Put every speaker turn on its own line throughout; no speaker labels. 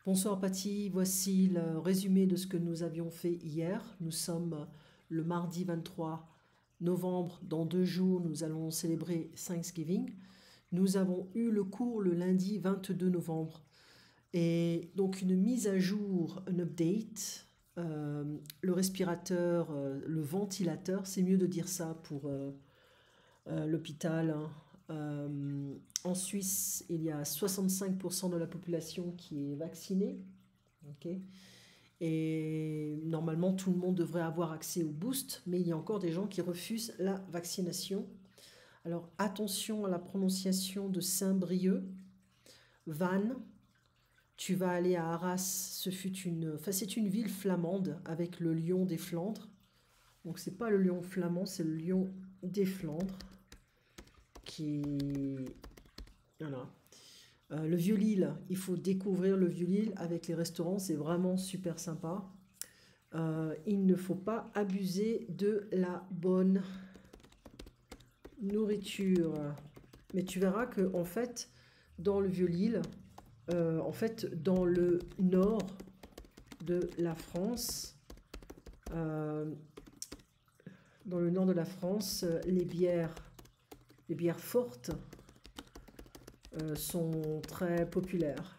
Bonsoir Patty, voici le résumé de ce que nous avions fait hier. Nous sommes le mardi 23 novembre. Dans 2 jours, nous allons célébrer Thanksgiving. Nous avons eu le cours le lundi 22 novembre. Et donc une mise à jour, un update. Le respirateur, le ventilateur, c'est mieux de dire ça pour l'hôpital, hein. En Suisse, il y a 65% de la population qui est vaccinée. Ok. Et normalement, tout le monde devrait avoir accès au boost, mais il y a encore des gens qui refusent la vaccination. Alors attention à la prononciation de Saint-Brieuc. Vannes, tu vas aller à Arras, c'est une ville flamande avec le lion des Flandres. Donc c'est pas le lion flamand, c'est le lion des Flandres. Voilà. Le Vieux-Lille, il faut découvrir le Vieux-Lille avec les restaurants, c'est vraiment super sympa. Il ne faut pas abuser de la bonne nourriture. Mais tu verras que en fait, dans le Vieux-Lille, en fait, dans le nord de la France, les bières fortes sont très populaires.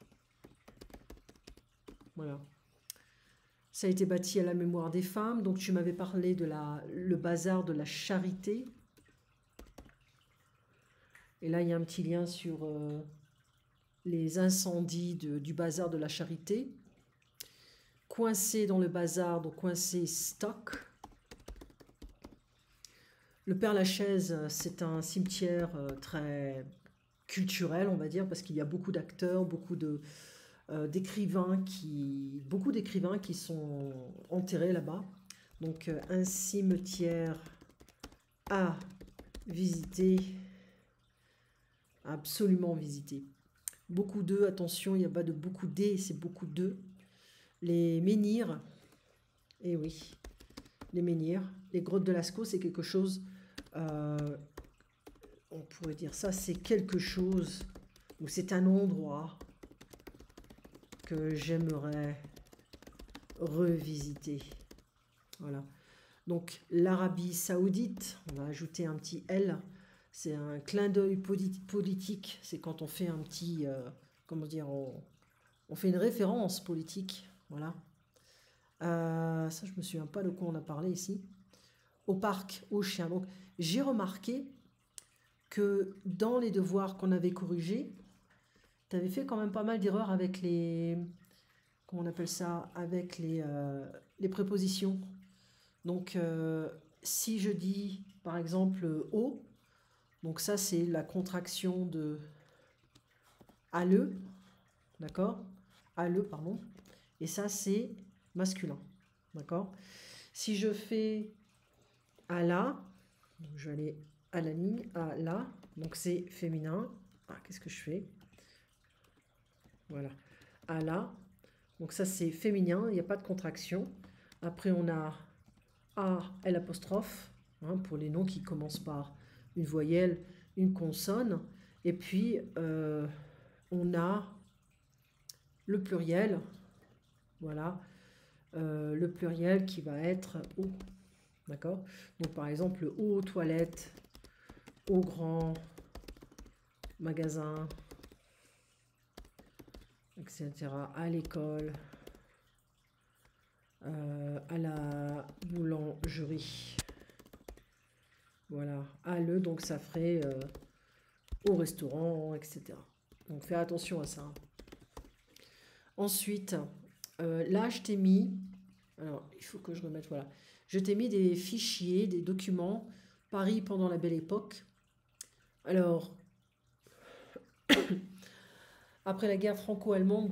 Voilà. Ça a été bâti à la mémoire des femmes. Donc tu m'avais parlé de le bazar de la charité. Et là, il y a un petit lien sur les incendies du bazar de la charité. Coincé dans le bazar, donc coincé stock. Le Père-Lachaise, c'est un cimetière très culturel, on va dire, parce qu'il y a beaucoup d'acteurs, beaucoup d'écrivains qui sont enterrés là-bas. Donc un cimetière à visiter, absolument visiter. Beaucoup d'eux, attention, il n'y a pas de beaucoup d'eux, c'est beaucoup d'eux. Les menhirs, eh oui, les menhirs, les grottes de Lascaux, c'est quelque chose, on pourrait dire ça, c'est quelque chose, ou c'est un endroit que j'aimerais revisiter. Voilà. Donc l'Arabie Saoudite, on va ajouter un petit L, c'est un clin d'œil politique, c'est quand on fait un petit, comment dire, on fait une référence politique, voilà. Ça, je me souviens pas de quoi on a parlé ici. Au parc, aux chiens. Donc, j'ai remarqué que dans les devoirs qu'on avait corrigés, tu avais fait quand même pas mal d'erreurs avec les... Comment on appelle ça? Avec les prépositions. Donc, si je dis, par exemple, au, donc ça, c'est la contraction de alle, d'accord? Alle, pardon. Et ça, c'est masculin, d'accord? Si je fais à la, donc je vais aller à la ligne, à la, donc c'est féminin. Ah, qu'est-ce que je fais? Voilà, à la, donc ça c'est féminin, il n'y a pas de contraction. Après on a A, L apostrophe, hein, pour les noms qui commencent par une voyelle, une consonne. Et puis on a le pluriel, voilà, le pluriel qui va être O. D'accord? Donc par exemple, aux toilettes, au grand magasin, etc. À l'école, à la boulangerie. Voilà. À le, donc ça ferait au restaurant, etc. Donc fais attention à ça. Ensuite, là je t'ai mis, alors il faut que je remette, voilà. Je t'ai mis des fichiers, des documents, Paris pendant la Belle Époque. Alors, après la guerre franco-allemande de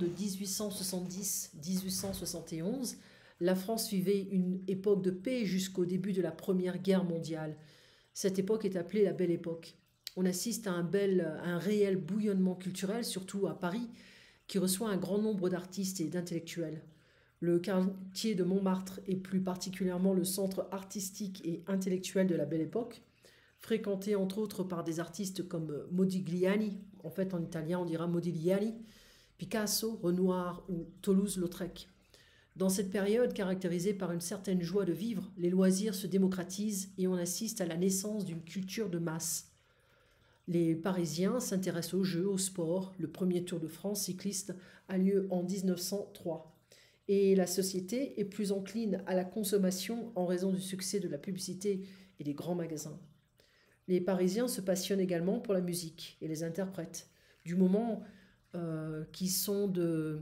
1870-1871, la France vivait une époque de paix jusqu'au début de la Première Guerre mondiale. Cette époque est appelée la Belle Époque. On assiste à un réel bouillonnement culturel, surtout à Paris, qui reçoit un grand nombre d'artistes et d'intellectuels. Le quartier de Montmartre, et plus particulièrement le centre artistique et intellectuel de la Belle Époque, fréquenté entre autres par des artistes comme Modigliani, en fait en italien on dira Modigliani, Picasso, Renoir ou Toulouse-Lautrec. Dans cette période caractérisée par une certaine joie de vivre, les loisirs se démocratisent et on assiste à la naissance d'une culture de masse. Les Parisiens s'intéressent aux jeux, au sport. Le premier Tour de France cycliste a lieu en 1903. Et la société est plus encline à la consommation en raison du succès de la publicité et des grands magasins. Les Parisiens se passionnent également pour la musique et les interprètes. Du moment qu'ils sont de...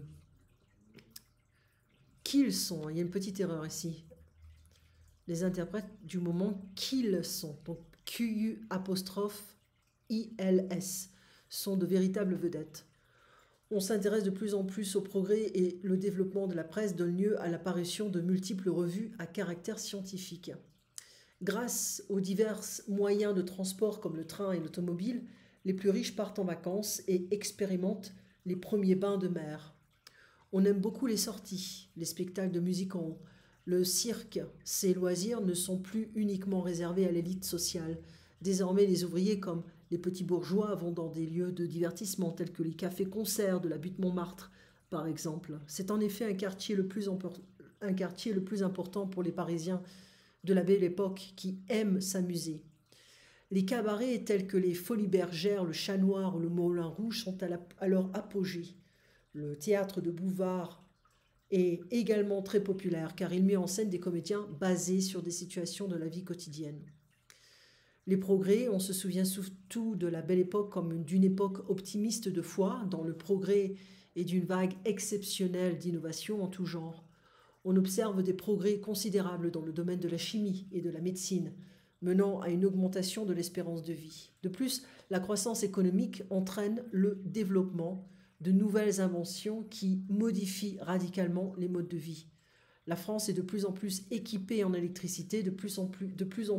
Qu'ils sont, il y a une petite erreur ici. Les interprètes du moment qu'ils sont, donc Q-U apostrophe I-L-S, sont de véritables vedettes. On s'intéresse de plus en plus au progrès et le développement de la presse donne lieu à l'apparition de multiples revues à caractère scientifique. Grâce aux divers moyens de transport comme le train et l'automobile, les plus riches partent en vacances et expérimentent les premiers bains de mer. On aime beaucoup les sorties, les spectacles de musique en haut. Le cirque, ces loisirs ne sont plus uniquement réservés à l'élite sociale. Désormais, les ouvriers comme les petits bourgeois vont dans des lieux de divertissement tels que les cafés-concerts de la butte Montmartre, par exemple. C'est en effet un quartier le plus important pour les Parisiens de la Belle Époque qui aiment s'amuser. Les cabarets tels que les Folies Bergères, le Chat Noir ou le Moulin Rouge sont à leur apogée. Le théâtre de Bouvard est également très populaire car il met en scène des comédiens basés sur des situations de la vie quotidienne. Les progrès, on se souvient surtout de la Belle Époque comme d'une époque optimiste de foi dans le progrès et d'une vague exceptionnelle d'innovation en tout genre. On observe des progrès considérables dans le domaine de la chimie et de la médecine, menant à une augmentation de l'espérance de vie. De plus, la croissance économique entraîne le développement de nouvelles inventions qui modifient radicalement les modes de vie. La France est de plus en plus équipée en électricité, de plus en plus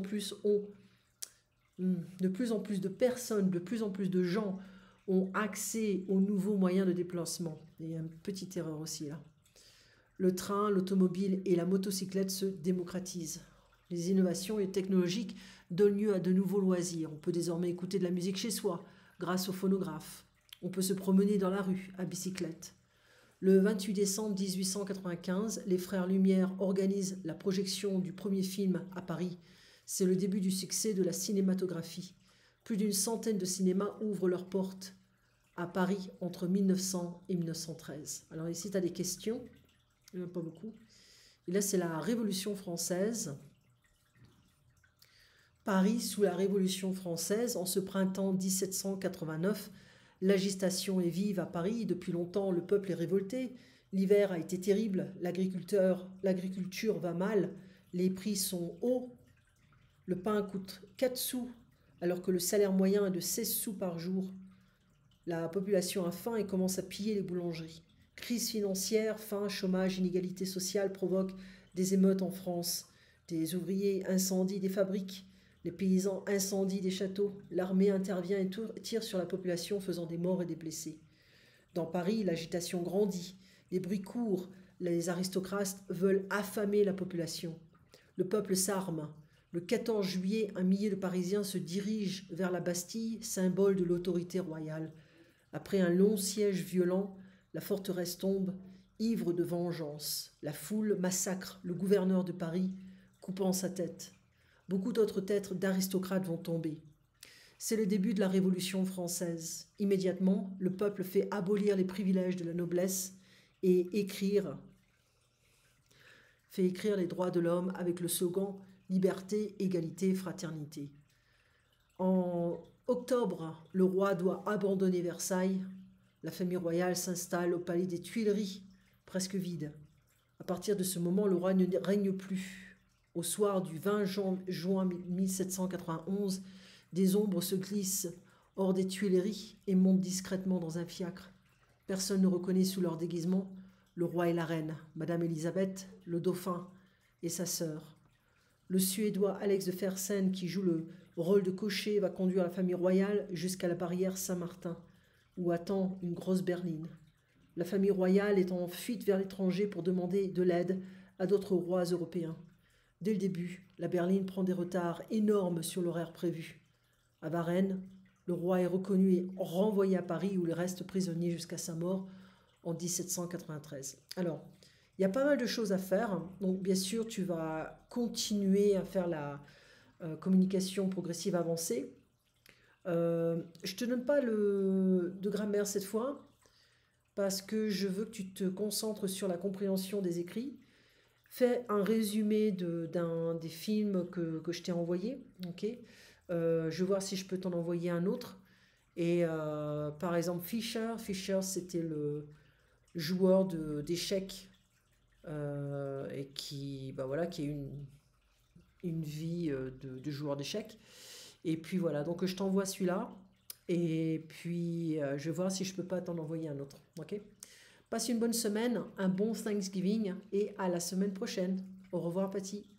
de personnes, de plus en plus de gens ont accès aux nouveaux moyens de déplacement. Il y a une petite erreur aussi là. Le train, l'automobile et la motocyclette se démocratisent. Les innovations technologiques donnent lieu à de nouveaux loisirs. On peut désormais écouter de la musique chez soi grâce au phonographe. On peut se promener dans la rue à bicyclette. Le 28 décembre 1895, les frères Lumière organisent la projection du premier film à Paris. C'est le début du succès de la cinématographie. Plus d'une centaine de cinémas ouvrent leurs portes à Paris entre 1900 et 1913. Alors ici, tu as des questions. Il n'y en a pas beaucoup. Et là, c'est la Révolution française. Paris sous la Révolution française, en ce printemps 1789, l'agitation est vive à Paris. Depuis longtemps, le peuple est révolté. L'hiver a été terrible. L'agriculture va mal. Les prix sont hauts. Le pain coûte 4 sous, alors que le salaire moyen est de 16 sous par jour. La population a faim et commence à piller les boulangeries. Crise financière, faim, chômage, inégalité sociale provoquent des émeutes en France. Des ouvriers incendient des fabriques. Les paysans incendient des châteaux. L'armée intervient et tire sur la population, faisant des morts et des blessés. Dans Paris, l'agitation grandit. Les bruits courent. Les aristocrates veulent affamer la population. Le peuple s'arme. Le 14 juillet, un millier de Parisiens se dirigent vers la Bastille, symbole de l'autorité royale. Après un long siège violent, la forteresse tombe, ivre de vengeance. La foule massacre le gouverneur de Paris, coupant sa tête. Beaucoup d'autres têtes d'aristocrates vont tomber. C'est le début de la Révolution française. Immédiatement, le peuple fait abolir les privilèges de la noblesse et fait écrire les droits de l'homme avec le slogan « Liberté, égalité, fraternité ». En octobre, le roi doit abandonner Versailles. La famille royale s'installe au palais des Tuileries, presque vide. À partir de ce moment, le roi ne règne plus. Au soir du 20 juin 1791, des ombres se glissent hors des Tuileries et montent discrètement dans un fiacre. Personne ne reconnaît sous leur déguisement le roi et la reine, Madame Élisabeth, le dauphin et sa sœur. Le Suédois Alex de Fersen, qui joue le rôle de cocher, va conduire la famille royale jusqu'à la barrière Saint-Martin, où attend une grosse berline. La famille royale est en fuite vers l'étranger pour demander de l'aide à d'autres rois européens. Dès le début, la berline prend des retards énormes sur l'horaire prévu. À Varennes, le roi est reconnu et renvoyé à Paris où il reste prisonnier jusqu'à sa mort en 1793. Alors, il y a pas mal de choses à faire. Donc, bien sûr, tu vas continuer à faire la communication progressive avancée. Je te donne pas de grammaire cette fois parce que je veux que tu te concentres sur la compréhension des écrits. Fais un résumé des films que je t'ai envoyés. Ok. Je vais voir si je peux t'en envoyer un autre. Et par exemple, Fischer, c'était le joueur d'échecs et qui, bah voilà, qui a une vie de joueur d'échecs. Et puis voilà, donc je t'envoie celui-là. Et puis je vais voir si je peux pas t'en envoyer un autre. Ok? Passe une bonne semaine, un bon Thanksgiving et à la semaine prochaine. Au revoir, Patty.